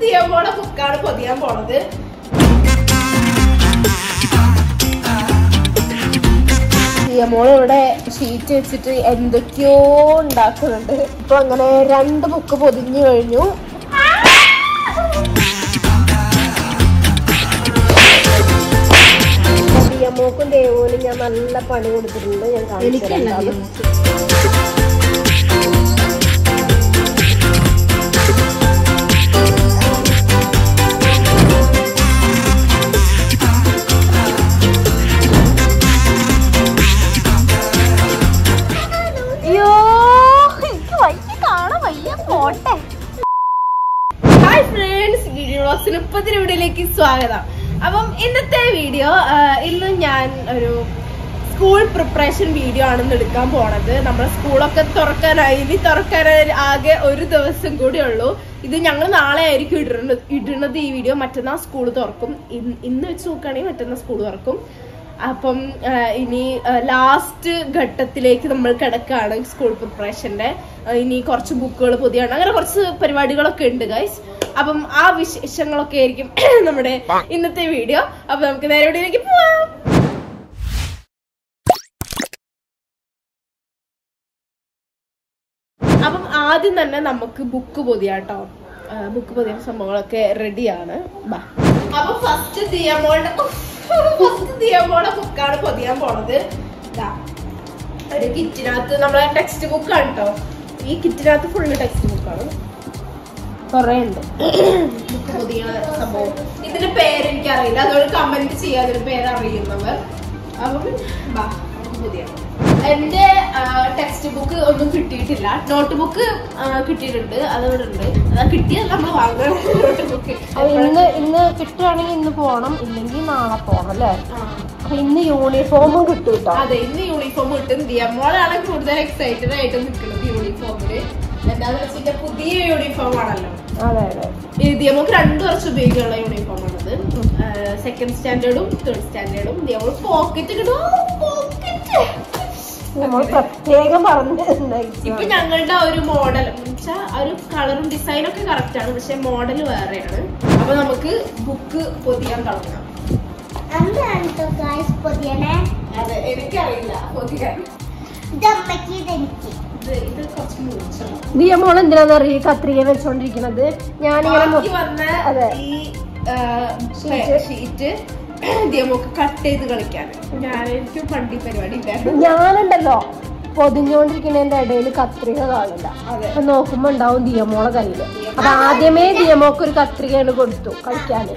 ദിയമോളെ ബുക്കാണ് പൊതിയാൻ പോണത്. ദിയമോൾ ഇവിടെ ഷീറ്റ് വെച്ചിട്ട് എന്തൊക്കെയോ ഉണ്ടാക്കുന്നുണ്ട്. ഇപ്പൊ അങ്ങനെ 2 ബുക്ക് പൊതിഞ്ഞു കഴിഞ്ഞു. ദിയമോക്കും ദേവോനും ഞാൻ നല്ല പണി കൊടുത്തിട്ടുണ്ട്. ഞാൻ കാണിച്ചു. ഹായ് ഫ്രണ്ട്സ്, വീഡിയോയിലേക്ക് സ്വാഗതം. അപ്പം ഇന്നത്തെ വീഡിയോ ഇന്ന് ഞാൻ ഒരു സ്കൂൾ പ്രിപ്പറേഷൻ വീഡിയോ ആണെന്ന് എടുക്കാൻ പോണത്. നമ്മുടെ സ്കൂളൊക്കെ തുറക്കാനായി ആകെ ഒരു ദിവസം കൂടി ഉള്ളൂ. ഇത് ഞങ്ങൾ നാളെ ആയിരിക്കും ഇടുന്നത് ഈ വീഡിയോ. മറ്റന്നാൾ സ്കൂൾ തുറക്കും. ഇന്ന് വെച്ച് നോക്കുകയാണെങ്കിൽ മറ്റന്നാൾ സ്കൂൾ തുറക്കും. അപ്പം ഇനി ലാസ്റ്റ് ഘട്ടത്തിലേക്ക് നമ്മൾ കിടക്കുകയാണ് സ്കൂൾ പ്രിപ്പറേഷന്റെ. ഇനി കുറച്ച് ബുക്കുകൾ പൊതിയാണ്, അങ്ങനെ കുറച്ച് പരിപാടികളൊക്കെ ഉണ്ട് ഗൈസ്. അപ്പം ആ വിശേഷങ്ങളൊക്കെ ആയിരിക്കും നമ്മുടെ ഇന്നത്തെ വീഡിയോ. അപ്പൊ നമുക്ക് നേരെ വീഡിയോയിലേക്ക് പോവാം. അപ്പം ആദ്യം തന്നെ നമുക്ക് ബുക്ക് പൊതിയാട്ടോ. ബുക്ക് പൊതിയാൻ സംഭവങ്ങളൊക്കെ റെഡിയാണ്. അപ്പൊ ഫസ്റ്റ് ദിയമോളുടെ ബുക്കാണ് പൊതിയാൻ പോണത്. ഒരു കിറ്റിനകത്ത് നമ്മളെ ടെക്സ്റ്റ് ബുക്കാണ് കേട്ടോ. ഈ കിറ്റിനകത്ത് ഫുള്ള് ടെക്സ്റ്റ് ബുക്കാണ്. കൊറേ ഉണ്ട് ബുക്ക് പൊതിയ സംഭവം. ഇതിന്റെ പേര് എനിക്കറിയില്ല, അതുകൊണ്ട് കമന്റ് ചെയ്യാം അതിന്റെ പേര് അറിയുന്നവർ. അപ്പം പൊതിയാ. എന്റെ ടെക്സ്റ്റ് ബുക്ക് ഒന്നും കിട്ടിയിട്ടില്ല. നോട്ട് ബുക്ക് കിട്ടിയിട്ടുണ്ട്, അതവിടെ ഉണ്ട്. കിട്ടിയത് നമ്മൾ വാങ്ങണം നോട്ട് ബുക്ക്. ഇന്ന് കിട്ടുകയാണെങ്കിൽ ഇന്ന് പോണം, ഇല്ലെങ്കിൽ നാളെ പോണം അല്ലേ? അപ്പൊ ഇന്ന് യൂണിഫോമും കിട്ടും കേട്ടോ. അതെ, ഇന്ന് യൂണിഫോം കിട്ടും. ദിയമോളാണ് കൂടുതൽ എക്സൈറ്റഡ് ആയിട്ട് നിൽക്കുന്നത് യൂണിഫോമില്. എന്താന്ന് വെച്ചിട്ട് പുതിയ യൂണിഫോം ആണല്ലോ. അതെ അതെ, ദിയമോക്ക് 2 വർഷം ഉപയോഗിക്കാനുള്ള യൂണിഫോം ആണത്. 2nd സ്റ്റാൻഡേർഡും 3rd സ്റ്റാൻഡേർഡും. ദിയമോൾ പോക്കറ്റ് കിട്ടും. പ്രത്യേകം പറഞ്ഞിട്ടുണ്ട്. ഇപ്പൊ ഞങ്ങളുടെ ഒരു മോഡൽ എന്നുവെച്ചാൽ ഒരു കളറും ഡിസൈനും ഒക്കെ കറക്റ്റ് ആണ്, പക്ഷെ മോഡൽ വേറെയാണ്. അപ്പൊ നമുക്ക് ബുക്ക് പൊതിയാൻ തുടങ്ങാം. അതെ, എനിക്കറിയില്ല പൊതിയാൻ. ദിയമോൾ എന്തിനാന്ന് അറിയ കത്രിക വെച്ചോണ്ടിരിക്കുന്നത്? ഞാനിങ്ങനെ ഈ ഷീറ്റ് ദിയമോക്ക് കട്ട് ചെയ്ത് കളിക്കാൻ. എനിക്കും പണ്ടി പരിപാടി ഞാനുണ്ടല്ലോ പൊതിഞ്ഞോണ്ടിരിക്കുന്നതിന്റെ ഇടയിൽ കത്രിക കാണില്ല. അപ്പൊ നോക്കുമ്പോ ഉണ്ടാവും ദിയമോളെ കയ്യില്. അപ്പൊ ആദ്യമേ ദിയമോക്ക് ഒരു കത്രികയാണ് കൊടുത്തു കളിക്കാന്.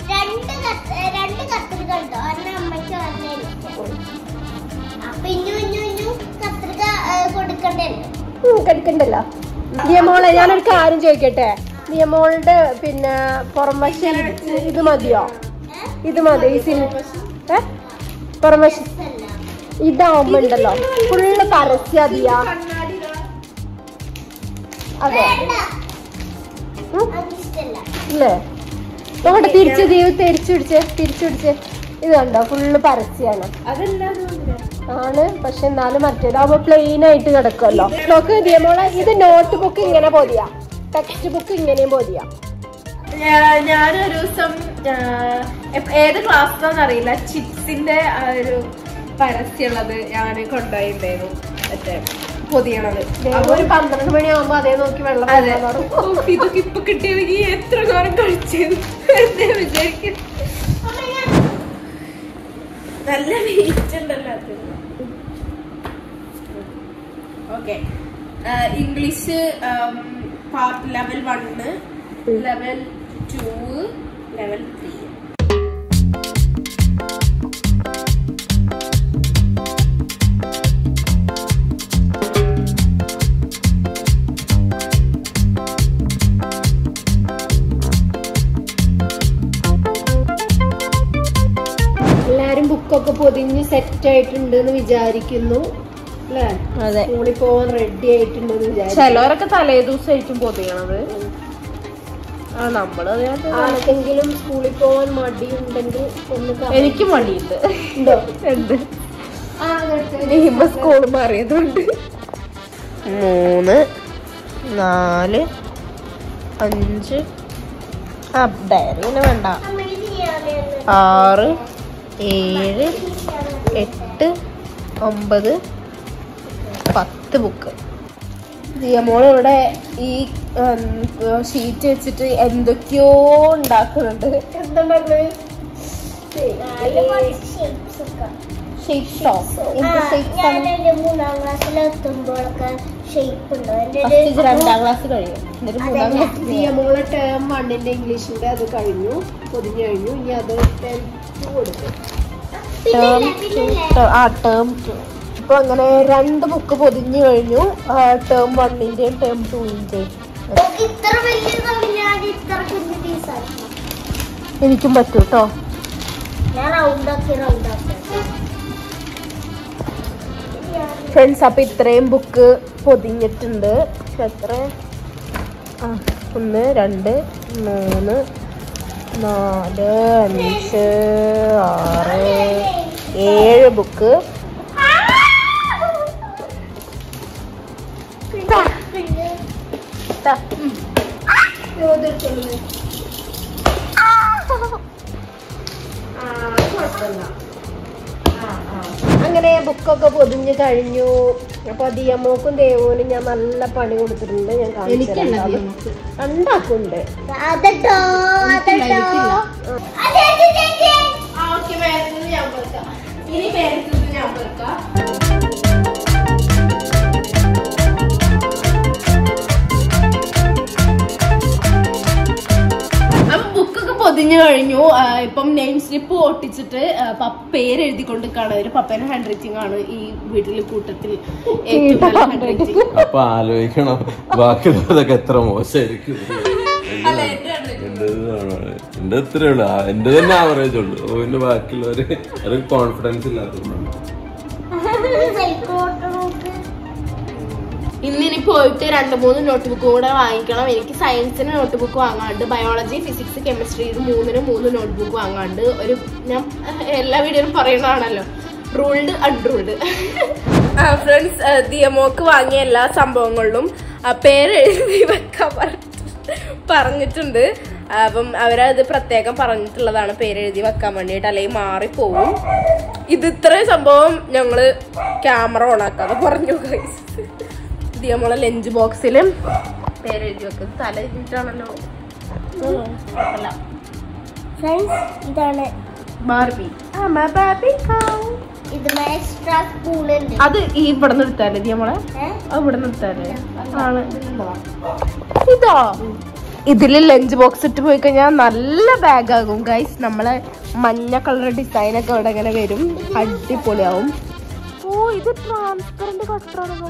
കടിക്കണ്ടല്ലോ. ദിയമോളെ ഞാനൊരു കാര്യം ചോദിക്കട്ടെ, ദിയമോളുടെ പിന്നെ പുറംവശം ഇത് മതിയോ? ഇത് മതി. പുറംവശം ഇതാവുമ്പോ ഉണ്ടല്ലോ ഫുള്ള് പരസ്യതിയാ. അതെ ഇല്ലേ? അവിടെ തിരിച്ചു പിടിച്ച് ഇത് കണ്ടോ, ഫുള്ള് പരസ്യാണ് ആണ്. പക്ഷെ എന്നാലും മറ്റേതാവുമ്പോ പ്ലെയിൻ ആയിട്ട് കിടക്കുമല്ലോ. നോക്ക് ദിയമോളെ, ഇത് നോട്ട് ബുക്ക് ഇങ്ങനെ പൊതിയാ, ടെക്സ്റ്റ് ബുക്ക് ഇങ്ങനെയും പൊതിയാ. ഞാനൊരു ദിവസം ഏത് ക്ലാസ്സിലാന്ന് അറിയില്ല, ചിപ്സിന്റെ ഒരു പരസ്യമുള്ളത് ഞാൻ കൊണ്ടുപോയിട്ടുണ്ടായിരുന്നു. മറ്റേ പൊതിയണത് ഒരു 12 മണിയാവുമ്പോ അതേ നോക്കി വെള്ളം. ഇതൊക്കെ ഇപ്പൊ കിട്ടിയതെങ്കിൽ എത്ര കാലം കഴിച്ചത് വിചാരിക്കും. നല്ല വെയിറ്റ് ഉണ്ടല്ലോ അത്. Okay, English part level 1, level 2, level 3. എല്ലാരും ബുക്കൊക്കെ പൊതിഞ്ഞ് സെറ്റ് ആയിട്ടുണ്ട് എന്ന് വിചാരിക്കുന്നു അല്ലേ? അതെ, സ്കൂളിൽ പോവാൻ റെഡി ആയിട്ടുണ്ടെന്ന് വിചാരിച്ചു. ചിലവരൊക്കെ തലേ ദിവസമായിട്ടും പൊതിയണത്. നമ്മള് ആർക്കെങ്കിലും സ്കൂളിൽ പോവാൻ മടിയുണ്ടെങ്കിൽ എനിക്ക് മടിയുണ്ട്. ഉണ്ട്. സ്കൂൾ മാറിയതുകൊണ്ട് 3, 4, 5, ഡയറി വേണ്ട. 6, 7, 8, 9, 10 ബുക്ക്. ദിയമോളിവിടെ ഈ ഷീറ്റ് വെച്ചിട്ട് എന്തൊക്കെയോ ഉണ്ടാക്കുന്നുണ്ട്. എന്തുണ്ടാക്കുന്നത്? രണ്ടാം ക്ലാസ് കഴിയും. ദിയമോളെ ടേം 1 ഇംഗ്ലീഷിന്റെ അത് കഴിഞ്ഞു, പൊതിഞ്ഞു കഴിഞ്ഞു. ഇനി അത് കൊടുക്കും. ടേം 2. ഇപ്പൊ അങ്ങനെ 2 ബുക്ക് പൊതിഞ്ഞു കഴിഞ്ഞു. ടേം 1ന്റെയും ടേം 2ന്റെയും. എനിക്കും പറ്റൂ കേട്ടോ. ഫ്രണ്ട്സ്, അപ്പൊ ഇത്രയും ബുക്ക് പൊതിഞ്ഞിട്ടുണ്ട്. എത്ര? 1, 2, 3, 4, 5, 6, 7 ബുക്ക്. അങ്ങനെ ബുക്കൊക്കെ പൊതിഞ്ഞ് കഴിഞ്ഞു. അപ്പൊ ദിയമോക്കും ദേവോനും ഞാൻ നല്ല പണി കൊടുത്തിട്ടുണ്ട്. ഞാൻ ഉണ്ടാക്കുന്നുണ്ട്. പൊതിഞ്ഞു കഴിഞ്ഞു. ഇപ്പം നെയിം സ്ലിപ്പ് ഒട്ടിച്ചിട്ട് പേര് എഴുതിക്കൊണ്ടിരിക്കുകയാണ്. ഒരു പപ്പേന്റെ ഹാൻഡ് റൈറ്റിംഗ് ആണ് ഈ വീട്ടിലെ കൂട്ടത്തിൽ ഏറ്റവും നല്ല ഹാൻഡ് റൈറ്റിംഗ്. അപ്പൊ ആലോചിക്കണം ബാക്കിയുള്ളതൊക്കെ എത്ര മോശമായിരിക്കും. എന്റെ എത്രയേ ഉള്ളു, എന്റെ തന്നെ ആവറേജ് ഉള്ളു. ഓന്റെ ബാക്കിയുള്ളവര് അത് കോൺഫിഡൻസ് ഇല്ലാത്തതുകൊണ്ടാണ്. ഇന്നിനി പോയിട്ട് 2-3 നോട്ട് ബുക്ക് കൂടെ വാങ്ങിക്കണം. എനിക്ക് സയൻസിന് നോട്ട് ബുക്ക് വാങ്ങാണ്ട്, ബയോളജി, ഫിസിക്സ്, കെമിസ്ട്രി ഇത് 3 നോട്ട് ബുക്ക് വാങ്ങാണ്ട്. ഞാൻ എല്ലാ വീഡിയോയിലും പറയുന്നതാണല്ലോ, റൂൾഡ് അൺറൂൾഡ്. ഫ്രണ്ട്സ്, ദിയമോക്ക് വാങ്ങിയ എല്ലാ സംഭവങ്ങളിലും പേരെഴുതി വെക്കാൻ പറഞ്ഞിട്ടുണ്ട്. അപ്പം അവരത് പ്രത്യേകം പറഞ്ഞിട്ടുള്ളതാണ് പേരെഴുതി വെക്കാൻ വേണ്ടിയിട്ട്, അല്ലെങ്കിൽ മാറിപ്പോവും. ഇത് ഇത്രയും സംഭവം ഞങ്ങള് ക്യാമറ ഓണാക്കാതെ പറഞ്ഞു. ദിയമോളെ ലഞ്ച് ബോക്സിലും പേരെഴുതി വെക്കുന്നത് തല ഇട്ടാണല്ലോ. ഇതാണ് ബാർബി. അത് ഈ ഇവിടെ നിന്ന് എടുത്താലേ ദിയമോളെ? ഇവിടെ നിന്ന് എടുത്താലേ ആണ്. ഇതോ? ഇതില് ലഞ്ച് ബോക്സ് ഇട്ട് പോയി കഴിഞ്ഞാൽ നല്ല ബാഗാകും ഗൈസ്. നമ്മളെ മഞ്ഞ കളർ ഡിസൈനൊക്കെ ഇവിടെ ഇങ്ങനെ വരും, അടിപൊളിയാവും. ഓ, ഇത് ട്രാൻസ്പെറന്റ് കട്ടറാണ്.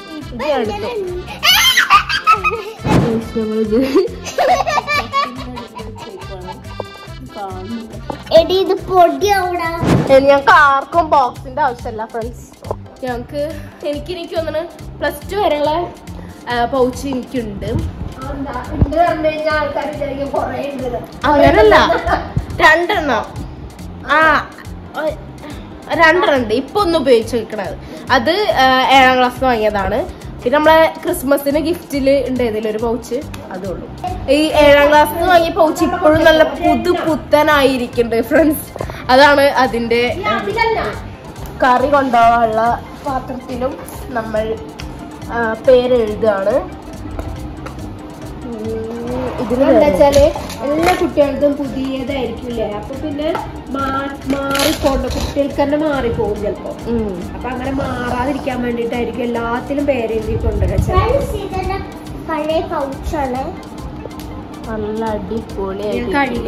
ഞങ്ങക്ക് ആർക്കും ബോക്സിന്റെ ആവശ്യമല്ല ഫ്രണ്ട്സ്. ഞങ്ങക്ക് എനിക്ക് തോന്നുന്നു +2 വരെയുള്ള പൗച്ച് എനിക്കുണ്ട്. അങ്ങനല്ല, 2 ഉണ്ട്. ഇപ്പൊ ഒന്ന് ഉപയോഗിച്ച് വെക്കണത്. അത് 7ാം ക്ലാസ് വാങ്ങിയതാണ്. പിന്നെ നമ്മളെ ക്രിസ്മസിന് ഗിഫ്റ്റില് ഉണ്ടായതില്ല ഒരു പൗച്ച്, അതുള്ളൂ. ഈ 7ാം ക്ലാസ്സിൽ വാങ്ങിയ പൗച്ച് ഇപ്പോഴും നല്ല പുത്തനായിരിക്കുന്നുണ്ട് ഫ്രണ്ട്സ്. അതാണ് അതിന്റെ. കറി കൊണ്ടുപോകാനുള്ള പാത്രത്തിലും നമ്മൾ പേരെഴുതാണ്. ഇതിലെന്താ വെച്ചാല് എല്ലാ കുട്ടികൾക്കും പുതിയതായിരിക്കില്ലേ, അപ്പൊ പിന്നെ മാറിപ്പോണ്ട്, കുട്ടികൾക്ക് തന്നെ മാറിപ്പോകും ചിലപ്പോ. അപ്പൊ അങ്ങനെ മാറാതിരിക്കാൻ വേണ്ടിട്ടായിരിക്കും എല്ലാത്തിലും പേരെഴുതി കൊണ്ടുവരാ. പഴയ പൗച്ചാണ്, നല്ല അടിപൊളി.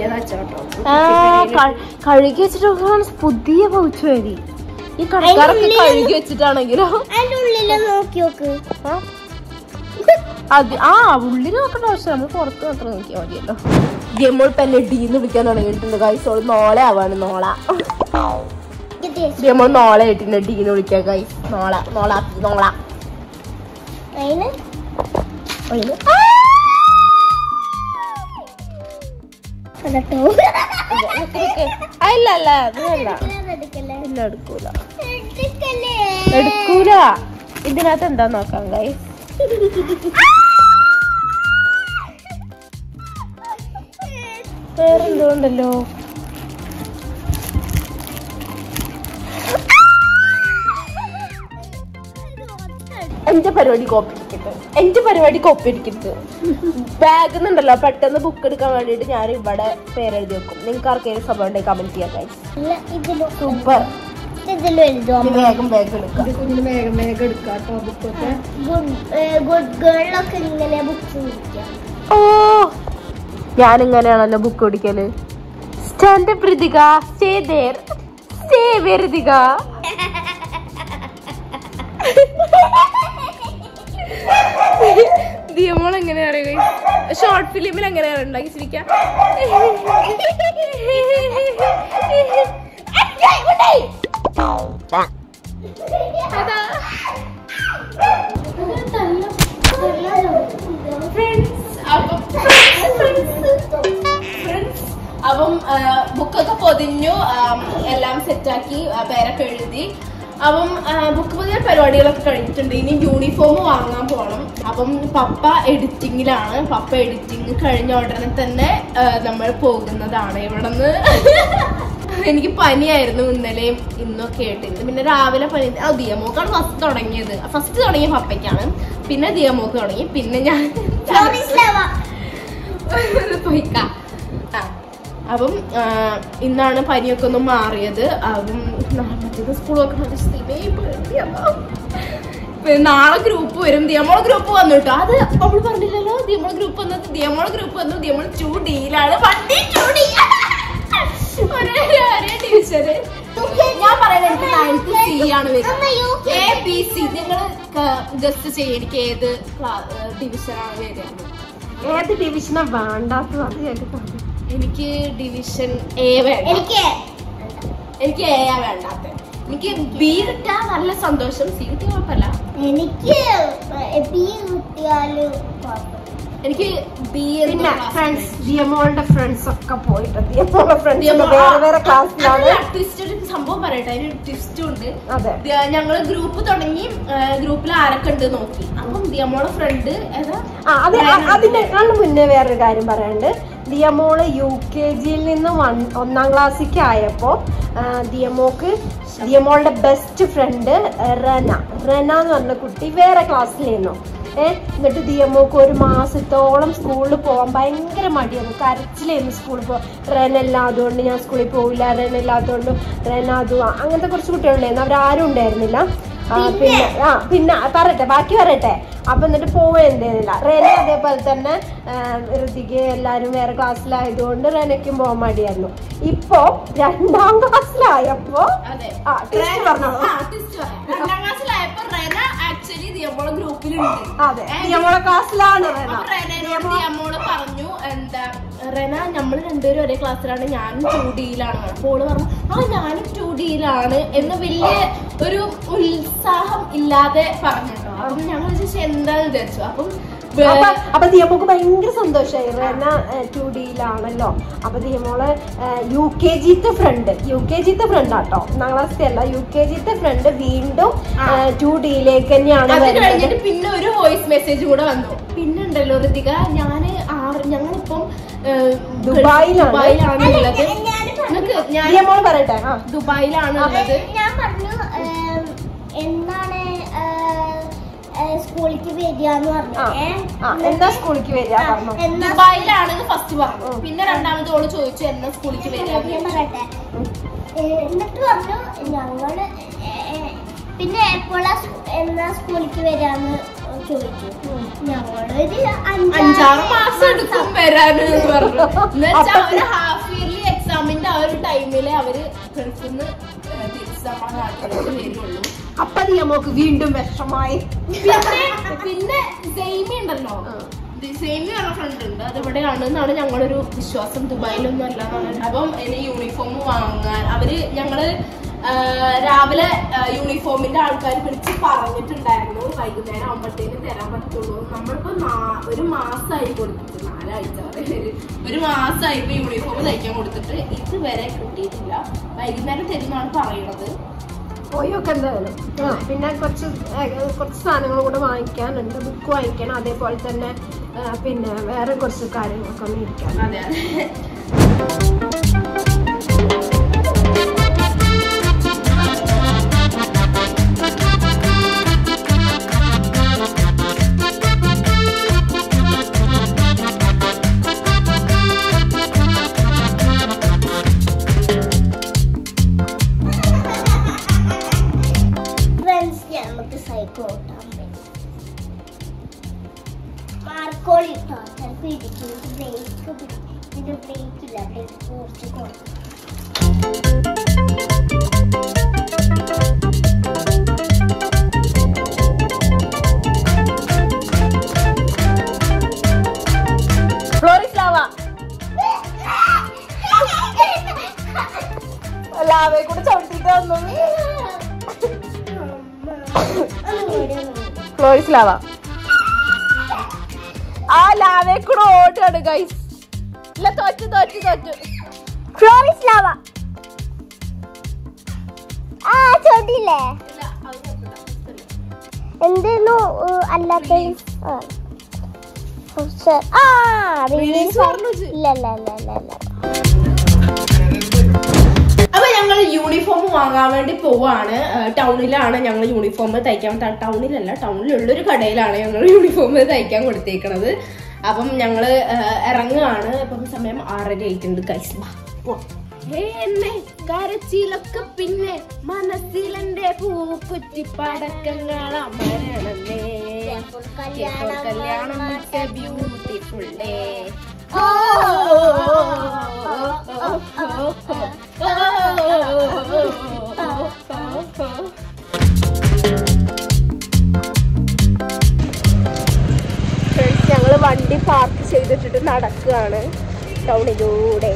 കഴുകി വെച്ചിട്ട് പുതിയ പൗച്ച് വരി. ഈ കടക്കാരൊക്കെ കഴുകി വെച്ചിട്ടാണെങ്കിലോ നോക്കി നോക്ക്. ഉള്ളിൽ നോക്കേണ്ട ആവശ്യം, നമ്മൾ പുറത്ത് മാത്രം നോക്കിയാൽ മതിയല്ലോ. നമ്മൾ തന്നെ ഡീന്ന് വിളിക്കാൻ തുടങ്ങിയിട്ടുണ്ട് ഗൈസ്. ഓള് നോളെ ആവാണ്. നമ്മൾ നോളെ ഇട്ടിട്ടുണ്ട് ഡീന്ന് വിളിക്കാൻ ഗൈസ്. നോള അല്ല എടുക്കൂല. ഇതിനകത്ത് എന്താ നോക്കാം ഗൈസ്. വേറെന്തോണ്ടല്ലോ എന്റെ പരിപാടി കോപ്പി അടിക്കരുത് ബാഗ് ഉണ്ടല്ലോ പെട്ടെന്ന് ബുക്ക് എടുക്കാൻ വേണ്ടിട്ട് ഞാൻ ഇവിടെ പേരെഴുതി വെക്കും. നിങ്ങൾക്ക് ആർക്കെങ്കിലും സംഭവം ഉണ്ടെങ്കിൽ കമന്റ് ചെയ്യാം. സൂപ്പർ. വേഗം ബാഗ് എടുക്കാം. ഓ ഞാനിങ്ങനെയാണല്ലോ ബുക്ക് പിടിക്കല്. Stand Prathika stay there stay വെറുതിക. ദിയമോൾ എങ്ങനെയാ അറിയുക? ഷോർട്ട് ഫിലിമിൽ എങ്ങനെയാണ് ഉണ്ടാക്കി ചിരിക്കാം. അപ്പം ബുക്കൊക്കെ പൊതിഞ്ഞു, എല്ലാം സെറ്റാക്കി, പേരൊക്കെ എഴുതി. അപ്പം ബുക്ക് പൊതിഞ്ഞ പരിപാടികളൊക്കെ കഴിഞ്ഞിട്ടുണ്ട്. ഇനി യൂണിഫോം വാങ്ങാൻ പോകണം. അപ്പം പപ്പ എഡിറ്റിങ്ങിലാണ്. പപ്പ എഡിറ്റിങ് കഴിഞ്ഞ ഉടനെ തന്നെ നമ്മൾ പോകുന്നതാണ് ഇവിടെ നിന്ന്. എനിക്ക് പനിയായിരുന്നു ഇന്നലെയും ഇന്നൊക്കെ ആയിട്ട്. പിന്നെ രാവിലെ പനി. ദിയമോക്കാണ് ഫസ്റ്റ് തുടങ്ങിയത്. ഫസ്റ്റ് തുടങ്ങിയ പപ്പയ്ക്കാണ്, പിന്നെ ദിയമോക്ക് തുടങ്ങി, പിന്നെ ഞാൻ പോയിക്കാം. അപ്പം ഇന്നാണ് പനിയൊക്കെ ഒന്ന് മാറിയത്. അപ്പം മറ്റേത് സ്കൂളൊക്കെ നാളെ ഗ്രൂപ്പ് വരും. ദിയമോള് ഗ്രൂപ്പ് വന്നു കേട്ടോ. അത് അവള് പറഞ്ഞില്ലല്ലോ. ദിയമോള് ഗ്രൂപ്പ് വന്നത്, ദിയമോള് ഗ്രൂപ്പ് വന്നു. ദിയമോള് 2Dയിലാണ്. വണ്ടി 2D ഒരേ ഡിവിഷന്. ഞാൻ പറയുന്നത് എനിക്ക് 9th C ആണ് വരുന്നത്. ABC. നിങ്ങള് ജസ്റ്റ് ചെയ്യും എനിക്ക് ഏത് ഡിവിഷനാണ് വരിക. ഏത് ഡിവിഷനാ വേണ്ടാത്തത് അത് കേട്ടിട്ടുണ്ട്. എനിക്ക് ഡിവിഷൻ A വേണ്ട. എനിക്ക് A ആ വേണ്ടാത്ത. എനിക്ക് B കിട്ടാ നല്ല സന്തോഷം. C കിട്ടിയ കുഴപ്പമില്ല. എനിക്ക് B കിട്ടിയാലും എനിക്ക് B. പിന്നെ ഫ്രണ്ട്സ്, ദിയമോളുടെ ഫ്രണ്ട്സ് ഒക്കെ പോയിട്ട് വേറെ ക്ലാസ്സിലാണ്. സംഭവം പറയട്ടെ, അതിന് ട്വിസ്റ്റും ഉണ്ട്. ഞങ്ങള് ഗ്രൂപ്പ് തുടങ്ങി, ഗ്രൂപ്പിൽ ആരൊക്കെ ഉണ്ട് നോക്കി. അപ്പം ദിയമോളെ ഫ്രണ്ട് അതിനേക്കാൾ മുന്നേ വേറൊരു കാര്യം പറയാനുണ്ട്. ദിയമോള് UKGയിൽ നിന്ന് 1ാം ക്ലാസ്സിലേക്ക് ആയപ്പോ ദിയമോളുടെ ബെസ്റ്റ് ഫ്രണ്ട് റെന എന്ന് പറഞ്ഞ കുട്ടി വേറെ ക്ലാസ്സിലായിരുന്നു. എന്നിട്ട് ദിയമോക്ക് 1 മാസത്തോളം സ്കൂളിൽ പോകാൻ ഭയങ്കര മടിയായിരുന്നു. കരച്ചിലായിരുന്നു സ്കൂളിൽ പോകാൻ. റെന ഇല്ലാത്തതുകൊണ്ട് ഞാൻ സ്കൂളിൽ പോവില്ല, റെന ഇല്ലാത്തതുകൊണ്ട് റെന അതും അങ്ങനത്തെ കുറച്ച് കുട്ടികളുണ്ടായിരുന്നു. അവരാരും ഉണ്ടായിരുന്നില്ല. പിന്നെ പറയട്ടെ, ബാക്കി പറയട്ടെ. അപ്പൊ എന്നിട്ട് പോവുകയെന്തേന്നില്ല. റെന അതേപോലെ തന്നെ ഋതിക എല്ലാരും വേറെ ക്ലാസ്സിലായതുകൊണ്ട് റെനയ്ക്കും പോകാൻ മടിയായിരുന്നു. ഇപ്പൊ 2ാം ക്ലാസ്സിലായപ്പോ പറഞ്ഞു എന്താ റെന നമ്മള് രണ്ടുപേരും ഒരേ ക്ലാസ്സിലാണ്, ഞാനും 2Dയിലാണ്. അപ്പോൾ പറഞ്ഞു ഞാനും 2Dയിലാണ് എന്ന് വലിയ ഒരു ഉത്സാഹം ഇല്ലാതെ പറഞ്ഞിട്ടോ. അപ്പം ഞങ്ങൾ എന്താന്ന് വിചാരിച്ചു. അപ്പൊ ദിയമോക്ക് ഭയങ്കര സന്തോഷമായി. റെന 2Dയിലാണല്ലോ. അപ്പൊ ദിയമോള് UKGത്തെ ഫ്രണ്ട് ആട്ടോ, 1ാം ക്ലാസ്സിലെ അല്ല, UKGത്തെ ഫ്രണ്ട് വീണ്ടും 2Dയിലേക്ക് തന്നെയാണ്. കഴിഞ്ഞിട്ട് പിന്നെ ഒരു വോയിസ് മെസ്സേജ് കൂടെ വന്നു. പിന്നെ ഉണ്ടല്ലോ ഋതിക, ഞങ്ങളിപ്പം ദുബായിലാണുള്ളത്. ദിയമോള് പറയട്ടെ, ദുബായിലാണുള്ളത്. ഞാൻ പറഞ്ഞു എന്താണ് സ്കൂളിലേക്ക് വരികയെന്ന് പറഞ്ഞു. എന്താ സ്കൂളിലേക്ക് വരിക? ദുബായിലാണെന്ന് ഫസ്റ്റ് പറഞ്ഞു. പിന്നെ രണ്ടാമത് ഓള് ചോദിച്ചു എന്നാ സ്കൂളിലേക്ക് വരിക. പറയട്ടെ, എന്നിട്ട് പറഞ്ഞു ഞങ്ങള് പിന്നെ എപ്പോഴാ എന്നാ സ്കൂളിലേക്ക് വരാന്ന് ചോദിച്ചു. ഞങ്ങളൊരു 5-6 മാസം എടുക്കും വരാന് പറഞ്ഞു. എന്നുവെച്ചാൽ അവര് ഹാഫ് ഇയർലി എക്സാമിന്റെ ആ ഒരു ടൈമില് അവര് ഗൾഫിന്ന് തിരിച്ച് നമ്മുടെ നാട്ടിലേക്ക് വരുള്ളൂ. അപ്പൊ ദിയമോക്ക് വീണ്ടും വിഷമായി. പിന്നെ സെയിമി ഉണ്ടല്ലോ, സെയിമി പറഞ്ഞ ഫ്രണ്ട് ഉണ്ട്, അതെവിടെയാണെന്നാണ് ഞങ്ങളൊരു വിശ്വാസം. ദുബായിലൊന്നും അല്ലാന്നാണ്. അപ്പം ഇനി യൂണിഫോം വാങ്ങാൻ ഞങ്ങള് രാവിലെ യൂണിഫോമിന്റെ ആൾക്കാർ വിളിച്ച് പറഞ്ഞിട്ടുണ്ടായിരുന്നു വൈകുന്നേരം ആകുമ്പോഴത്തേനും തരാൻ പറ്റുള്ളൂ. നമ്മളിപ്പോ 1 മാസമായി കൊടുത്തിട്ട്, 4 ആഴ്ച 1 മാസമായി ഇപ്പൊ യൂണിഫോം തയ്ക്കാൻ കൊടുത്തിട്ട് ഇതുവരെ കിട്ടിയിട്ടില്ല. വൈകുന്നേരം തരുന്നാണ് പറയുന്നത്. പോയൊക്കെ എന്തായാലും. പിന്നെ കുറച്ച് സാധനങ്ങൾ കൂടെ വാങ്ങിക്കാനുണ്ട്. ബുക്ക് വാങ്ങിക്കണം, അതേപോലെ തന്നെ പിന്നെ വേറെ കുറച്ച് കാര്യങ്ങളൊക്കെ മേടിക്കാൻ. അതെ ലാവയെ കൂടെ ചവിട്ടിട്ട് വന്നത് ഫ്ലോറിസ് ലാവ. ആ ലാവയെ കൂടെ ഓടുകയാണ് ഗൈസ്. ഇല്ല, തോറ്റു ഫ്ലോറിസ് ലാവ. ചോട്ടില്ലേ എന്തേന്നു അല്ലാത്ത അപ്പൊ ഞങ്ങൾ യൂണിഫോം വാങ്ങാൻ വേണ്ടി പോവാണ്. ടൗണിലാണ് ഞങ്ങൾ യൂണിഫോം തയ്ക്കാൻ. ടൗണിലല്ല, ടൗണിലുള്ളൊരു കടയിലാണ് ഞങ്ങൾ യൂണിഫോം തയ്ക്കാൻ കൊടുത്തേക്കണത്. അപ്പം ഞങ്ങള് ഇറങ്ങുകയാണ്. അപ്പം സമയം 6:30 ആയിട്ടുണ്ട് ഗൈസ്. എന്നെ കരച്ചിലൊക്കെ പിന്നെ മനസ്സിലെന്റെ പൂക്കുറ്റി പടക്കങ്ങളമരണേ. കല്യാണം ബ്യൂട്ടിഫുൾ ഡേ. ഞങ്ങള് വണ്ടി പാർക്ക് ചെയ്തിട്ടിട്ട് നടക്കുകയാണ് ടൗണിലൂടെ.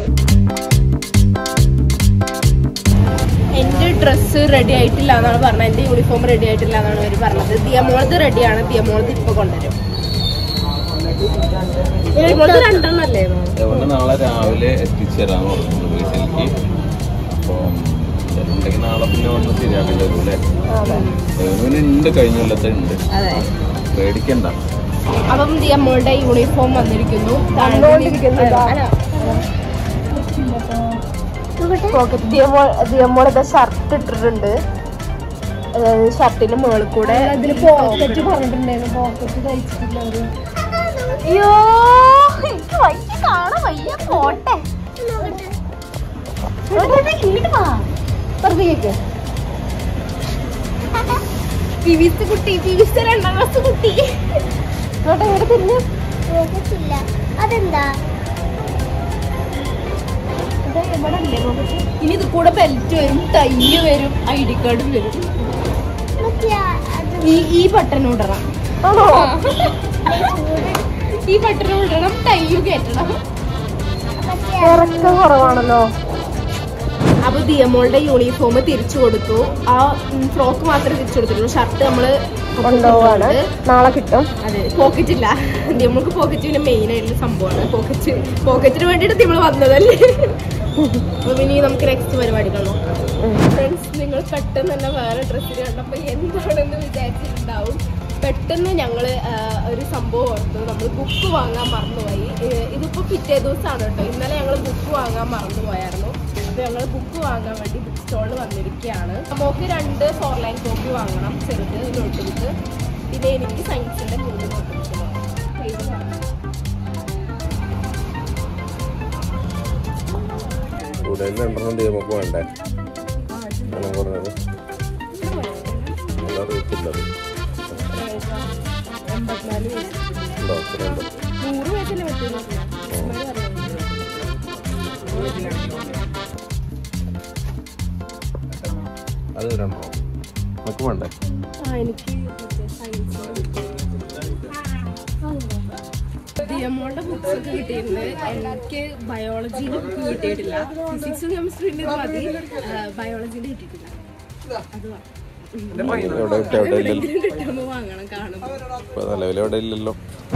എന്റെ ഡ്രസ്സ് റെഡി ആയിട്ടില്ല എന്നാണ് പറഞ്ഞത്. എന്റെ യൂണിഫോം റെഡി ആയിട്ടില്ല എന്നാണ് അവർ പറഞ്ഞത്. ദിയമോളത് റെഡിയാണ്. ദിയമോളത് ഇപ്പൊ കൊണ്ടുവരും. രണ്ടെണ്ണല്ലേ? നാളെ രാവിലെ എത്തിച്ചേരാന്ന് പറഞ്ഞു വീട്ടിലേക്ക്. അപ്പം നാളെ പിന്നെ വന്ന് ശരിയാക്കേണ്ടതല്ലേ? ഉണ്ട്, കഴിഞ്ഞ കൊല്ലത്തെ ഉണ്ട്, പേടിക്കണ്ട. അപ്പം ദിയമോളുടെ യൂണിഫോം വന്നിരിക്കുന്നു. ദിയമോളെ ഷർട്ട് ഇട്ടിട്ടുണ്ട്. ഷർട്ടിന്റെ മുകളിൽ കൂടെ പോക്കറ്റ് പറഞ്ഞിട്ടുണ്ടായിരുന്നു. പോക്കറ്റ് തയ്ച്ചിട്ടില്ല അവര്. അയ്യോ, എനിക്ക് വയ്യ, കാണാൻ വയ്യ. പോട്ടെ, കുട്ടി, രണ്ടാം ക്ലാസ് കുട്ടി. അതെന്താ? ഇനി ഇത് കൂടെ ബെൽറ്റ് വരും, ടൈ വരും, ID കാർഡും വരും. ഈ ബട്ടൺ ഇടണം. ഈ ബട്ടൺ ഇടണം, ടൈയും കയറ്റണം. ഇറക്കം കുറവാണല്ലോ. അപ്പൊ ദിയമോളുടെ യൂണിഫോം തിരിച്ചു കൊടുത്തു. ആ ഫ്രോക്ക് മാത്രമേ തിരിച്ചു കൊടുത്തിട്ടുള്ളൂ. ഷർട്ട് നമ്മള് കൊണ്ടുപോവാണ്, നാളെ കിട്ടും. അതെ, പോക്കറ്റ് ഇല്ല. ദിയമോൾക്ക് പോക്കറ്റ് പിന്നെ മെയിൻ ആയിട്ടുള്ള സംഭവമാണ്. പോക്കറ്റിന് വേണ്ടിയിട്ട് നമ്മൾ വന്നതല്ലേ. അപ്പൊ ഇനി നമുക്ക് നെക്സ്റ്റ് പരിപാടികളോ. ഫ്രണ്ട്സ്, നിങ്ങൾ പെട്ടെന്ന് തന്നെ വേറെ ഡ്രസ്സിൽ കണ്ടപ്പോ എന്താണെന്ന് വിചാരിച്ചിട്ടുണ്ടാവും. പെട്ടെന്ന് ഞങ്ങള് ഒരു സംഭവം ഓർത്തു. നമ്മൾ ബുക്ക് വാങ്ങാൻ മറന്നുപോയി. ഇതിപ്പോ പിറ്റേ ദിവസമാണ് കേട്ടോ. ഇന്നലെ ഞങ്ങൾ ബുക്ക് വാങ്ങാൻ മറന്നുപോയായിരുന്നു. അപ്പൊ ഞങ്ങൾ ബുക്ക് വാങ്ങാൻ വേണ്ടി ബുക്ക് സ്റ്റോളിൽ വന്നിരിക്കുകയാണ്. നമുക്ക് 2 4 ലൈൻ കോപ്പി വാങ്ങണം, ചെറുത് നോട്ട് ബുക്ക്. പിന്നെ എനിക്ക് സയൻസിന്റെ 3 നോട്ട് ബുക്ക് വാങ്ങണം. വേണ്ടേ? അത് രണ്ടോ നമുക്ക് വേണ്ടേ? ദിയമോളുടെ ബുക്സ് ഒക്കെ കിട്ടിയിട്ടുണ്ട്. എനിക്ക് ബയോളജിയുടെ ബുക്ക് കിട്ടിയിട്ടില്ല. ഫിസിക്സും കെമിസ്ട്രീൻ്റെ മതി, ബയോളജിയുടെ കിട്ടിയിട്ടില്ല. അത് കിട്ടുമ്പോ വാങ്ങണം, കാണുമ്പോ.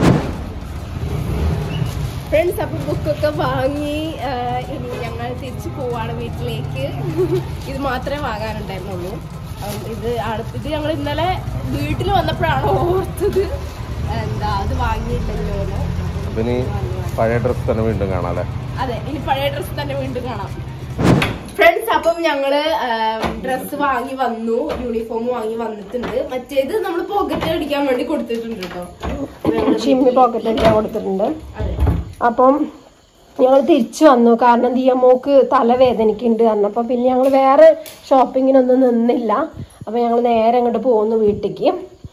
ഫ്രണ്ട്സ്, അപ്പൊ ബുക്കൊക്കെ വാങ്ങി ഇനി ഞങ്ങൾ തിരിച്ചു പോവാണ് വീട്ടിലേക്ക്. ഇത് മാത്രമേ വാങ്ങാനുണ്ടായിരുന്നുള്ളൂ. ഇത് ഞങ്ങൾ ഇന്നലെ വീട്ടിൽ വന്നപ്പോഴാണ് ഓർത്തത് എന്താ അത് വാങ്ങിയിട്ടില്ലല്ലോ. പഴയ ഡ്രസ് തന്നെ വീണ്ടും കാണാം. അതെ, ഇനി പഴയ ഡ്രസ് തന്നെ വീണ്ടും കാണാം ഫ്രണ്ട്സ്. അപ്പം ഞങ്ങള് ഡ്രസ് വാങ്ങി വന്നു, യൂണിഫോം വാങ്ങി വന്നിട്ടുണ്ട്. മറ്റേത് നമ്മൾ പോക്കറ്റ് അടിക്കാൻ വേണ്ടി കൊടുത്തിട്ടുണ്ട് കേട്ടോ, ഷിമ്മി പോക്കറ്റ് അടിക്കാൻ കൊടുത്തിട്ടുണ്ട്. അപ്പം ഞങ്ങൾ തിരിച്ചു വന്നു, കാരണം ദിയമോക്ക് തലവേദനയ്ക്കുണ്ട് പറഞ്ഞപ്പോൾ പിന്നെ ഞങ്ങൾ വേറെ ഷോപ്പിങ്ങിനൊന്നും നിന്നില്ല. അപ്പം ഞങ്ങൾ നേരെ അങ്ങോട്ട് പോകുന്നു വീട്ടിലേക്ക്.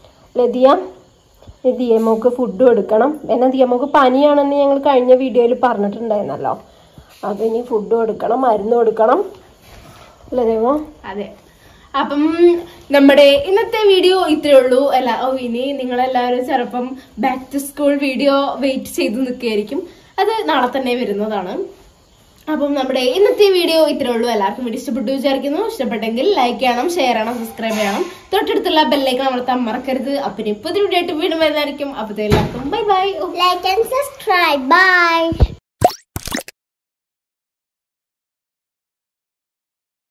ദിയമോക്ക് ഫുഡും എടുക്കണം. എന്നാൽ ദിയമോക്ക് പനിയാണെന്ന് ഞങ്ങൾ കഴിഞ്ഞ വീഡിയോയിൽ പറഞ്ഞിട്ടുണ്ടായിരുന്നല്ലോ. അപ്പം ഇനി ഫുഡും എടുക്കണം, മരുന്നും എടുക്കണം അല്ലേ ദേവോ? അതെ. അപ്പം നമ്മുടെ ഇന്നത്തെ വീഡിയോ ഇത്രേ ഉള്ളൂ. ഇനി നിങ്ങളെല്ലാവരും ചിലപ്പം back to school video wait ചെയ്ത് നിൽക്കുകയായിരിക്കും. അത് നാളെ തന്നെ വരുന്നതാണ്. അപ്പം നമ്മുടെ ഇന്നത്തെ വീഡിയോ ഇത്രേ ഉള്ളൂ. എല്ലാവർക്കും വീഡിയോ ഇഷ്ടപ്പെട്ടു വിചാരിക്കുന്നു. ഇഷ്ടപ്പെട്ടെങ്കിൽ ലൈക്ക് ചെയ്യണം, ഷെയർ ചെയ്യണം, സബ്സ്ക്രൈബ് ചെയ്യണം. തൊട്ടടുത്തുള്ള ബെല്ലൈക്കൺ അമർത്താൻ മറക്കരുത്. അപ്പം പുതിയ വീഡിയോ ആയിട്ട് വീണ്ടും വരുന്നതായിരിക്കും. അപ്പോഴത്തെ എല്ലാവർക്കും bye bye. Like and subscribe. Bye.